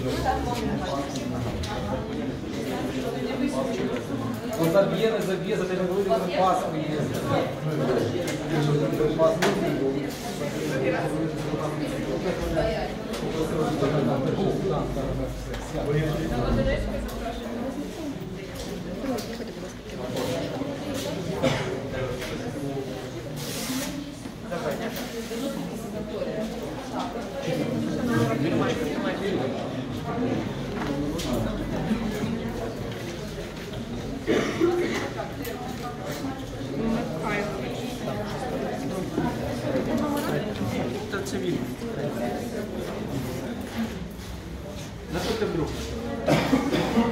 Он заб'є, не заб'є, за тебе говорю, він пас є. Пас це він. Находьте в руку.